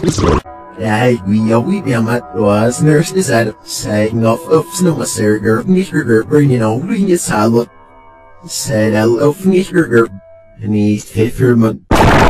Dahil we biyamat was nurse decided saying of snowmaster nishger salot said of nishger and he's fit for